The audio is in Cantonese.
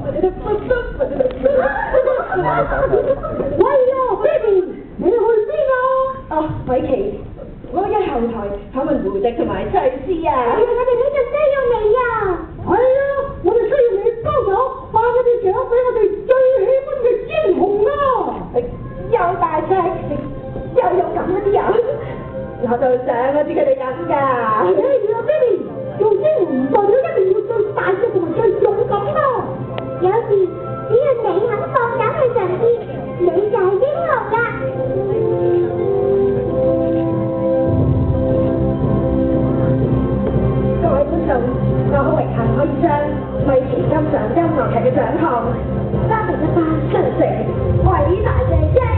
喂呀 ，Baby， 你去邊啊？ 哦，偉琪，我喺後台訪問胡迪同埋翠絲啊。 我哋呢就需要你啊！係啊，我哋需要你幫手扮嗰啲獎俾我哋最喜歡嘅英雄啊！ 又大隻，又勇敢嗰啲人，我就想我知佢哋咁㗎。 哎呀 ，Baby， 做英雄唔代表一定要最大隻同埋最勇敢啊！ 有時只要你肯放膽去嘗試，你就係英雄啦！ 各位觀眾，我好榮幸可以將米奇金像音樂劇嘅獎項頒俾一班真正偉大嘅英